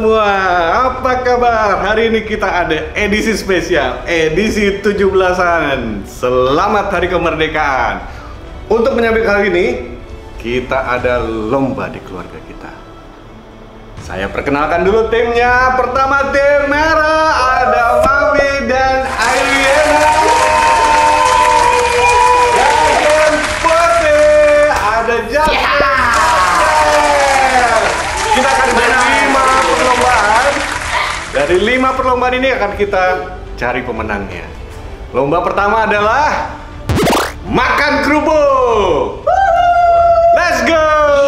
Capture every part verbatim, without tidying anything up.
semua, apa kabar? Hari ini kita ada edisi spesial, edisi tujuh belasan. Selamat Hari Kemerdekaan. Untuk menyambut hari ini, kita ada lomba di keluarga kita. Saya perkenalkan dulu timnya. Pertama tim merah, ada Mami dan Ayana. Dan tim putih, ada Jasmine. Kita akan main lima perlombaan. Dari lima perlombaan ini akan kita cari pemenangnya. Lomba pertama adalah makan kerupuk. Let's go.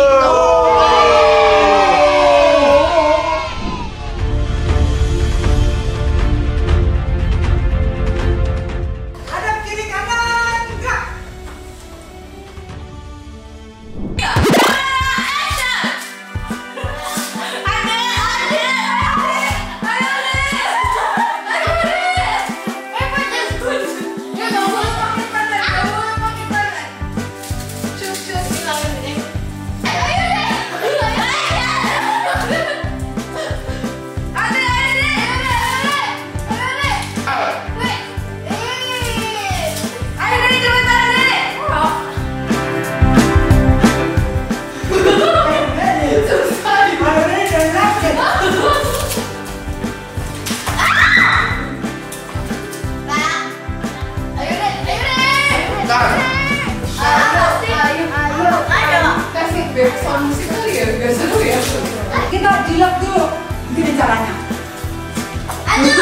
Sound musik kali ya, biar seru ya. Kita jilat dulu, gini caranya. Ayo.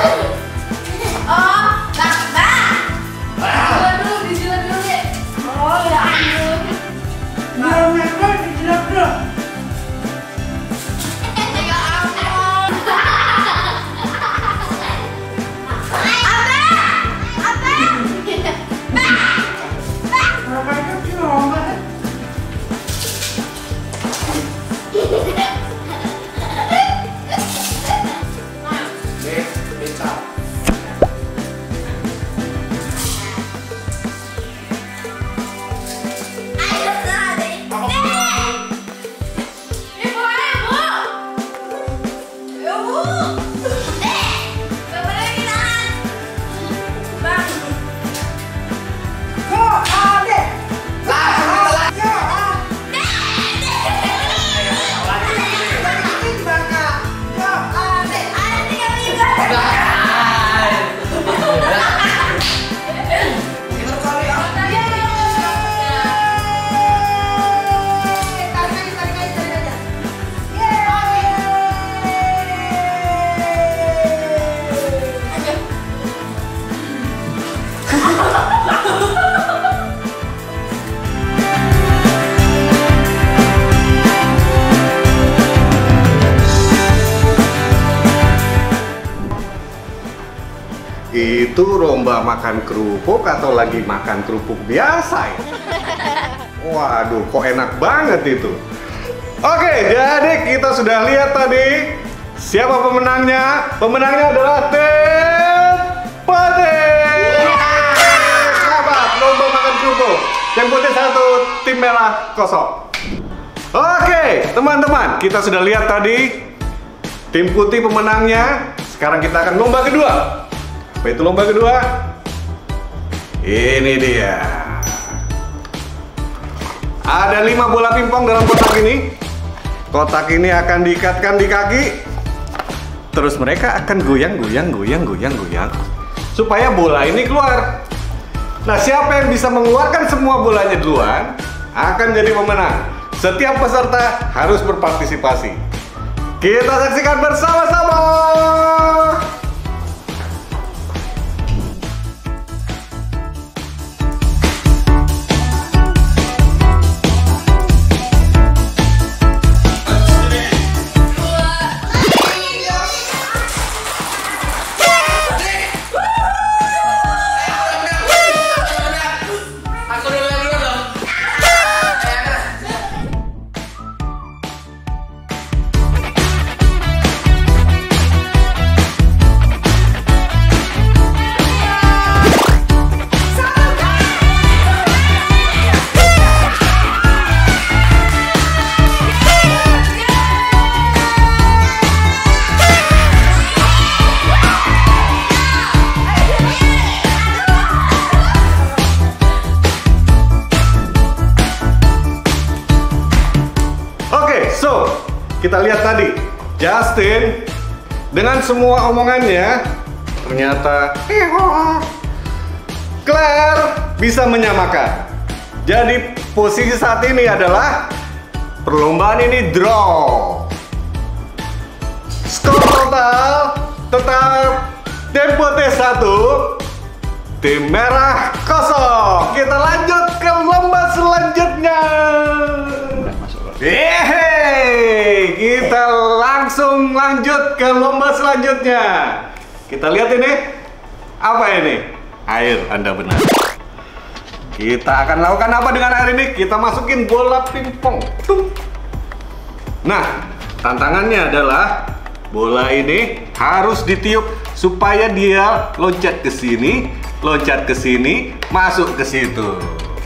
Oh, bang, bang. Dijilat dulu, dijilat dulu deh. Oh ya ampun. Biar mereka dijilat dulu. Ya ampun. Apa? Apa? Bang. Bang. Mereka cium. Itu lomba makan kerupuk atau lagi makan kerupuk biasa ya? Waduh, kok enak banget itu. Oke, jadi kita sudah lihat tadi siapa pemenangnya. Pemenangnya adalah tim putih. Selamat lomba makan kerupuk. Tim putih satu, tim merah kosong. Oke, teman-teman, kita sudah lihat tadi tim putih pemenangnya. Sekarang kita akan lomba kedua. Apa itu lomba kedua? Ini dia. Ada lima bola pingpong dalam kotak ini. Kotak ini akan diikatkan di kaki. Terus mereka akan goyang, goyang, goyang, goyang, goyang, supaya bola ini keluar. Nah, siapa yang bisa mengeluarkan semua bolanya duluan akan jadi pemenang. Setiap peserta harus berpartisipasi. Kita saksikan bersama-sama. Justin dengan semua omongannya ternyata Claire bisa menyamakan. Jadi posisi saat ini adalah perlombaan ini draw. Skor total tetap tim putih satu, tim merah kosong. Kita lanjut ke lomba selanjutnya. Hehehe, kita langsung lanjut ke lomba selanjutnya. Kita lihat ini, apa ini? Air, Anda benar. Kita akan lakukan apa dengan air ini? Kita masukin bola pingpong. Nah, tantangannya adalah bola ini harus ditiup supaya dia loncat ke sini, loncat ke sini, masuk ke situ.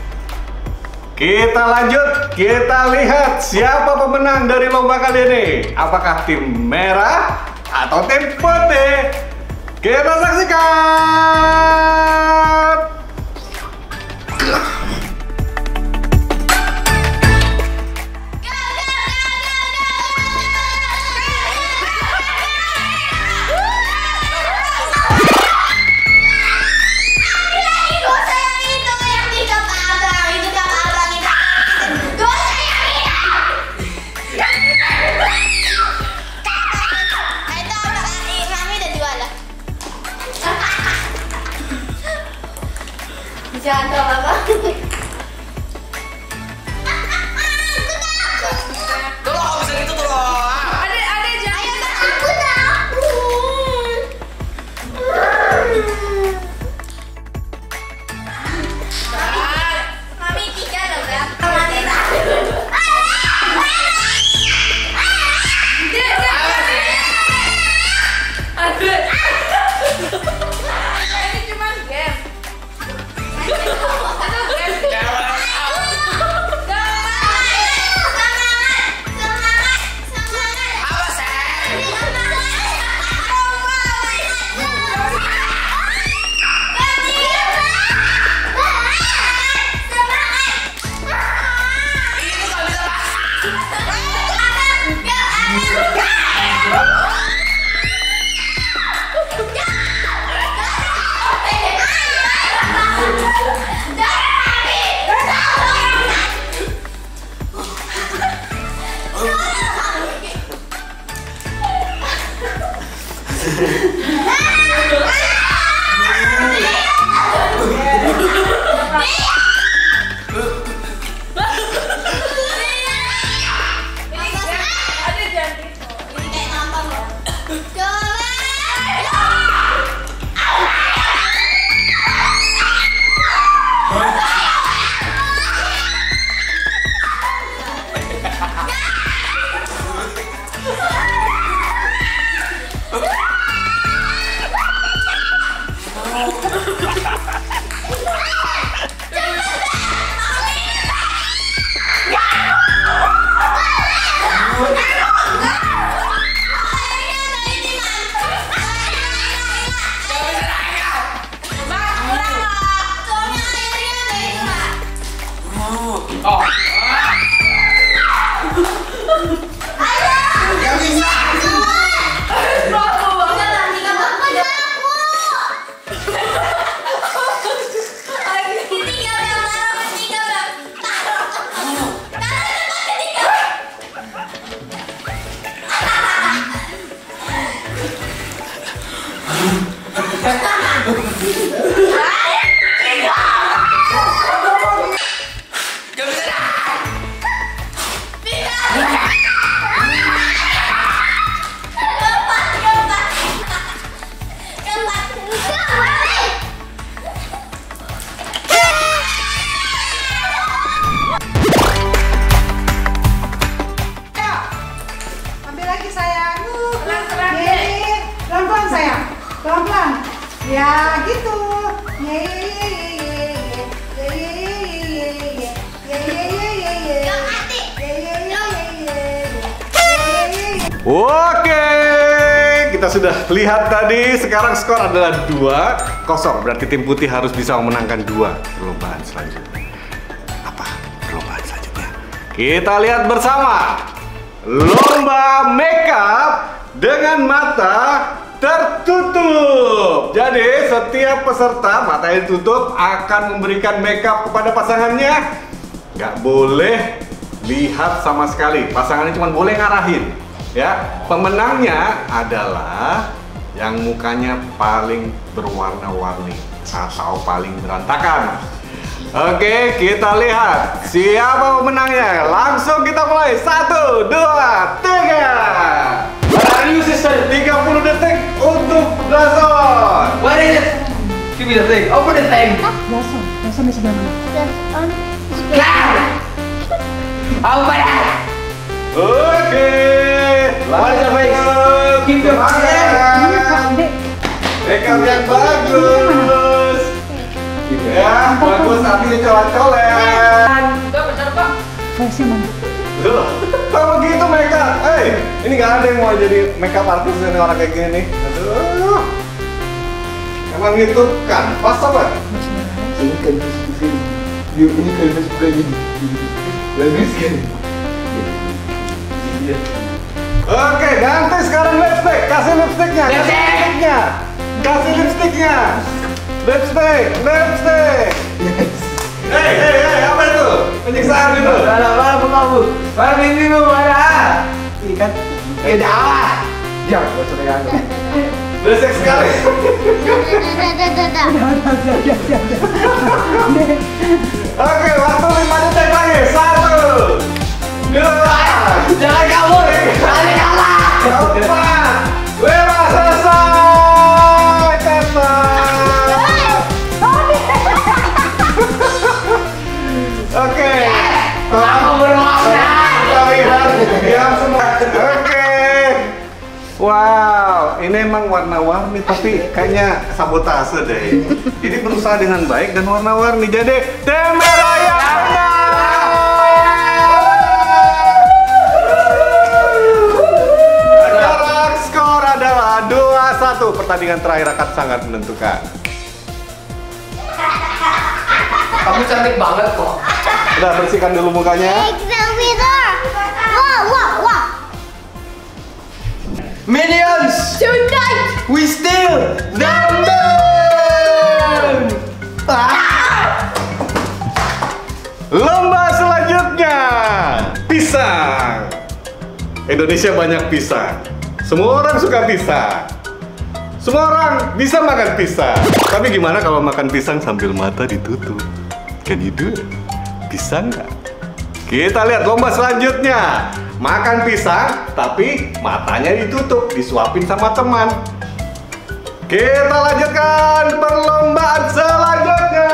Kita lanjut, kita lihat siapa pemenang dari lomba kali ini. Apakah tim merah atau tim putih? Kita saksikan. Jangan apa-apa. Tolong, nggak bisa gitu tolong. Adek, adek jangan. Aku takut. Mami tiga loh ya. Mami takut. Dek, dek. Adek. Ini cuma game. Ya gitu. Oke, kita sudah lihat tadi. Sekarang skor adalah dua kosong. Berarti tim putih harus bisa memenangkan dua perlombaan selanjutnya. Apa perlombaan selanjutnya? Kita lihat bersama. lomba makeup dengan mata tertutup. Jadi setiap peserta matanya ditutup akan memberikan makeup kepada pasangannya. Nggak boleh lihat sama sekali. Pasangannya cuma boleh ngarahin. Ya, pemenangnya adalah yang mukanya paling berwarna-warni atau paling berantakan. Oke, kita lihat siapa pemenangnya. Langsung kita mulai. Satu, dua, tiga. Ayo sister, tiga puluh detik untuk Blason. what is it? Give me the thing. Open the thing. Langsung, langsung di sebelah mana? Clap. Open it. Oke. What is your face? Keep your Semangat. Makeup yang bagus. Ya, bagus tapi colet-colet. Enggak benar, Pak. Versi mana? Loh, kalau begitu makeup, eh, ini nggak ada yang mau jadi makeup artist ini orang kayak gini nih. Aduh, emang itu kan pas apa? Ini kan film, ini kan suka ini, bagus kan? Oke, ganti sekarang lipstick, kasih lipsticknya, kasih Lipstick! lipsticknya, kasih lipsticknya, lipstick, lipstick. Hei, hei, hei, apa itu? Penyiksaan itu. Mana mana kamu? Mana ini lu mana? Ini kan, ya dah. Diam, gak usah pegang. Berisik sekali. Oke, waktu lima detik lagi. Satu, dua, Jangan kabur, jangan kalah. empat, lima, selesai. Selesai. Oke. Kamu berwarna. Kita lihat diam semua. Oke. Wow, ini emang warna-warni tapi kayaknya sabotase deh. Ini berusaha dengan baik dan warna-warni. Jadi tim merah yang menang. Sekarang skor adalah dua satu. Pertandingan terakhir akan sangat menentukan. Kamu cantik banget kok. Udah, bersihkan dulu mukanya. Minions, Tonight! we still number. Ah! Lomba selanjutnya, pisang. Indonesia banyak pisang. Semua orang suka pisang. Semua orang bisa makan pisang. Tapi gimana kalau makan pisang sambil mata ditutup? Can you do it? Bisa nggak? Kita lihat lomba selanjutnya. Makan pisang, tapi matanya ditutup, disuapin sama teman. Kita lanjutkan perlombaan selanjutnya.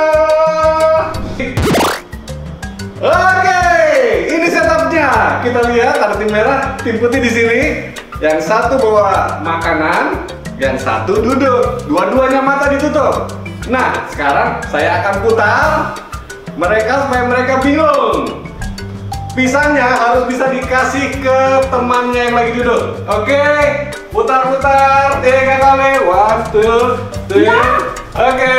Oke, ini setupnya. Kita lihat ada tim merah, tim putih di sini. Yang satu bawa makanan, yang satu duduk. Dua-duanya mata ditutup. Nah, sekarang saya akan putar mereka supaya mereka bingung. Pisangnya harus bisa dikasih ke temannya yang lagi duduk. Oke, putar-putar tiga kali. One, two, three. Oke.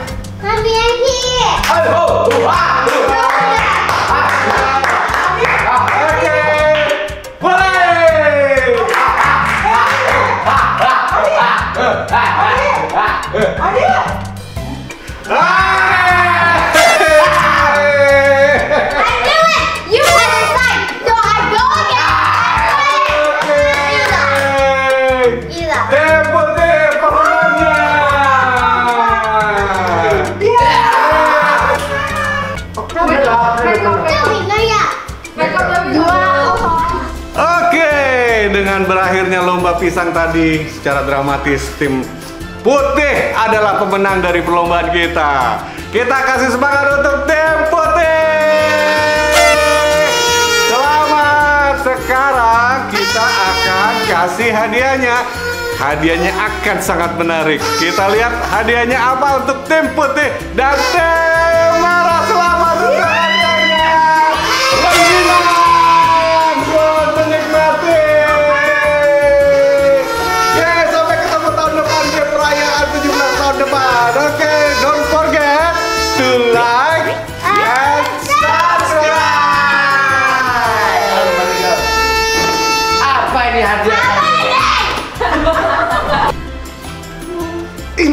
Ayo, wah, oke, mulai. Tempo deh pemenangnya. Oke, dengan berakhirnya lomba pisang tadi secara dramatis, tim putih adalah pemenang dari perlombaan kita. Kita kasih semangat untuk tim putih. Selamat. Sekarang kita akan kasih hadiahnya. Hadiahnya akan sangat menarik. Kita lihat hadiahnya apa untuk tim putih dan tim merah. Selamat untuk hadiahnya. Lenginang buat menikmati. Oke, sampai ketemu tahun depan di perayaan tujuh belas tahun depan. Oke, don't forget to like and subscribe.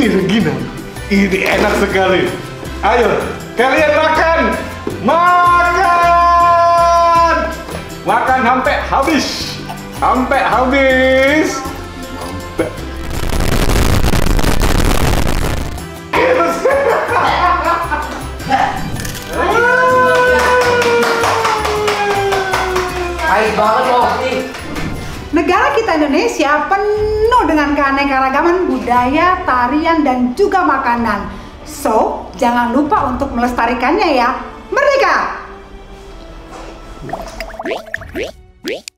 ini rengginang. Ini enak sekali. Ayo, kalian makan. Makan. Makan sampai habis. Sampai habis. Sampai. Baik banget loh nih. Negara kita Indonesia penuh dengan keanekaragaman budaya, tarian, dan juga makanan. So, jangan lupa untuk melestarikannya ya. Merdeka!